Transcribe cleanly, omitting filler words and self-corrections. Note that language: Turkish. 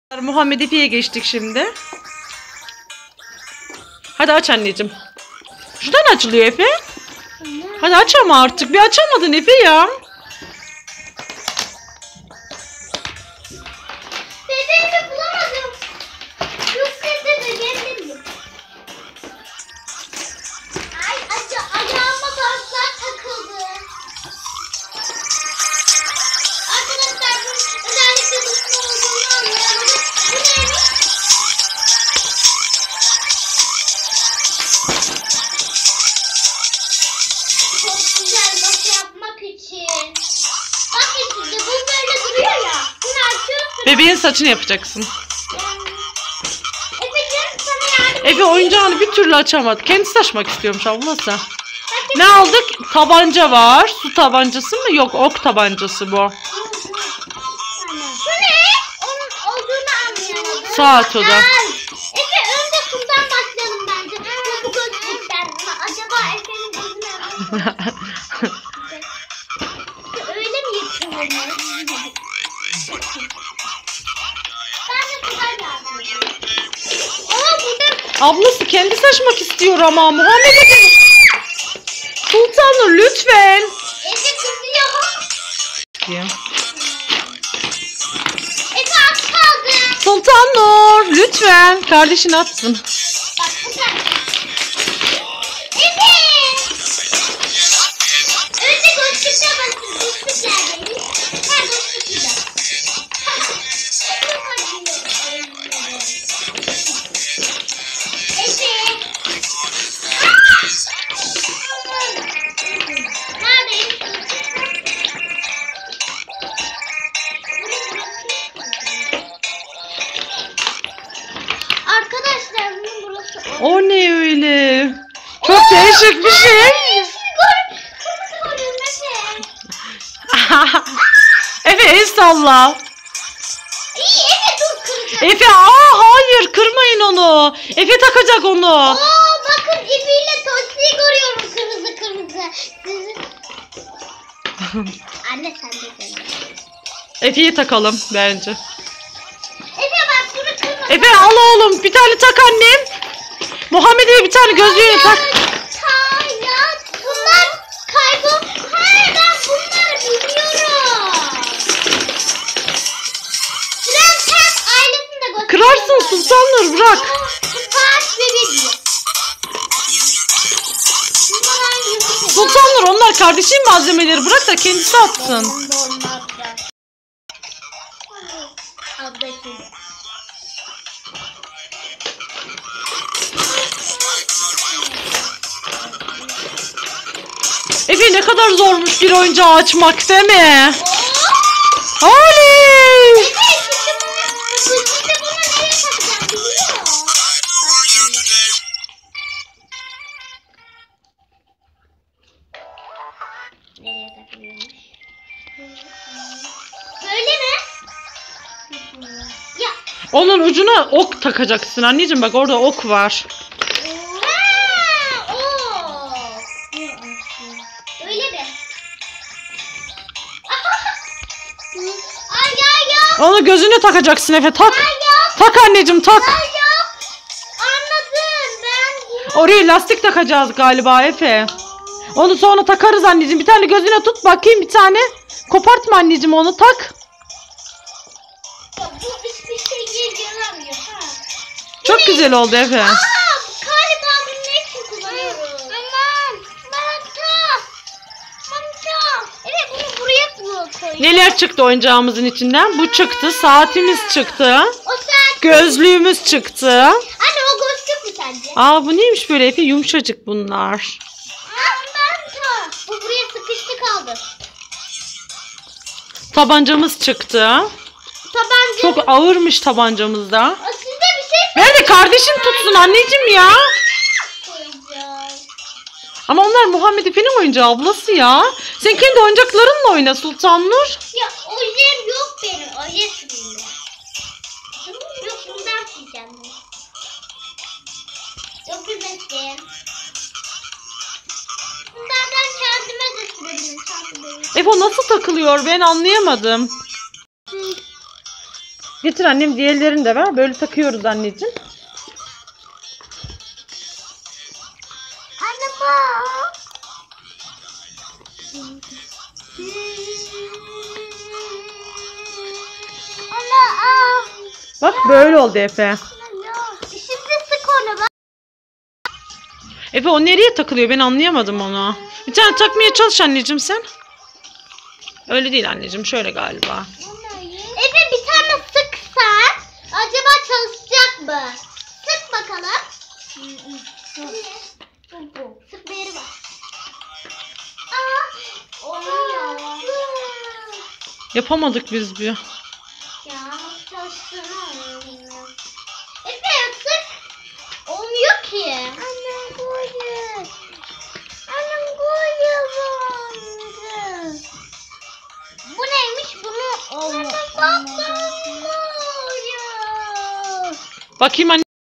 Muhammed Efe'ye geçtik şimdi. Hadi aç anneciğim. Şuradan açılıyor Efe. Hadi aç ama artık. Bir açamadın Efe ya. Bebeğimi bulamadım. Yok bebeğim. Ay ayağıma bantlar takıldı. Arkadaşlar bu özellikle düşman olduğunu anlayamadım. Bu neymiş? Çok güzel bak yapmak için. Bak şimdi bu böyle duruyor ya. Bunu açıyorsun. Bebeğin saçını yapacaksın. Efe'cim sana yardım Efe oyuncağını bir türlü açamadı. Kendisi açmak istiyormuş ablası. Ne aldık? Tabanca var. Su tabancası mı? Yok, ok tabancası bu. Şu ne? Onun olduğunu anlayamadım. Saat o da. Efe önce şundan başlayalım bence. Bu gözlükten. Acaba Efe'nin gözüne öyle mi yapıyorlar? Ben de güzel yardım edeyim. Aa burada Ablası kendisi açmak istiyor ama Muhammed Efe. Sultanur lütfen. Efe kızıyor. Ya. Efe az kaldı. Sultanur lütfen. Kardeşin atsın. Bak güzel. Efe. Önce gözlükte basın. Gözlük neredeymiş? Ha gözlük burada. Efe. Neredeymiş? Arkadaşlar bunun burası. O ne öyle? Çok değişik bir şey. Kırmızı görüyorum Efe. Efe el salla. İyi Efe dur kıracağım. Efe hayır kırmayın onu. Efe takacak onu. Oo bakın ipiyle tostiyi görüyorum kırmızı kırmızı. Anne sen de gel. Efe'yi takalım bence. Efe bak bunu kırma. Efe al oğlum bir tane tak annem. Muhammed'e bir tane gözlüğünü tak. Hayır. Bunlar kaybol. Hayır ben bunları biliyorum. Prenses ailesini de gösteriyorlar. Kırarsın Sultanur bırak. Saat bebeği. Bunlar hangi Sultanur onlar kardeşin malzemeleri bırak da kendisi atsın. Efe ne kadar zormuş bir oyuncağı açmak değil mi? Oley! Şimdi bunu nereye takacağım biliyor musun? Nereye takılıyormuş? Böyle mi? Ya. Onun ucuna ok takacaksın anneciğim bak orada ok var. Ha, o. Öyle mi? Ay ya. Onu gözüne takacaksın Efe tak. Ay ya. Tak anneciğim tak. Ay ya. Anladım ben. Oraya lastik takacağız galiba Efe. Onu sonra takarız anneciğim. Bir tane gözüne tut bakayım bir tane. Kopartma anneciğim onu tak. Ya bu hiçbir şey yaramıyor ha. Çok güzel oldu Efe. Aa, galiba bunu ne için kullanıyoruz? Aman, manta. Evet bunu buraya koyuyoruz. Neler çıktı oyuncağımızın içinden? Bu çıktı. Saatimiz çıktı. O saat. Gözlüğümüz çıktı. Anne o gözlük mü sence? Aa bu neymiş böyle Efe? Yumuşacık bunlar. Manta. Bu buraya sıkıştı kaldı. Tabancamız çıktı. Tabanca. Çok ağırmış tabancamız da. Size bir şey Nerede kardeşim tutsun anneciğim ya? koyacağız. Ama onlar Muhammed Efe'nin oyuncağı ablası ya. Sen kendi oyuncaklarınla oyna Sultanur. Ya ojem yok benim. Oje sürüyorum. Yok bundan sileceğim. Yok üzmesin. Bunlardan kendime de sürebilirim. Efe nasıl takılıyor ben anlayamadım. Getir annem, diğerlerini de ver. Böyle takıyoruz anneciğim. Anne bak. Anne Bak böyle oldu Efe. Şimdi sık onu bak. Efe o nereye takılıyor? Ben anlayamadım onu. Bir tane takmaya çalış anneciğim sen. Öyle değil anneciğim. Şöyle galiba. Efe bir tane sıksan acaba çalışacak mı? Sık bakalım. Sık bir yeri var. Olmuyor. Yapamadık biz bir. Ya çalıştığını bilmiyorum. Efe sık. Olmuyor ki. Annem koyuyor. Annem koyuyor. Bu neymiş? Bunu olmuyor. Bakayım anne.